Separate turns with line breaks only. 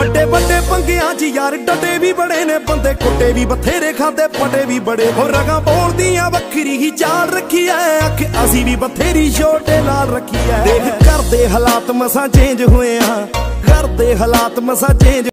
ਵੱਡੇ ਵੱਡੇ ਪੰਗਿਆਂ 'ਚ ਯਾਰ ਡਟੇ ਵੀ ਬੜੇ ਨੇ ਬੰਦੇ, ਕੁੱਟੇ ਵੀ ਬਥੇਰੇ ਖਾਦੇ ਪਟੇ ਵੀ ਬੜੇ। ਹੋ ਰਗਾਂ ਬੋਲਦੀਆਂ ਵੱਖਰੀ ਹੀ ਚਾਲ ਰੱਖੀ ਐ, ਅੱਖ ਅਸੀਂ ਵੀ ਬਥੇਰੀ ਛੋਟੇ ਲਾਲ ਰੱਖੀ ਐ। ਦੇਖ ਘਰ ਦੇ ਹਾਲਾਤ ਮਸਾਂ ਚੇਂਜ ਹੋਏ ਆ, ਘਰ ਦੇ ਹਾਲਾਤ ਮਸਾਂ ਚੇਂਜ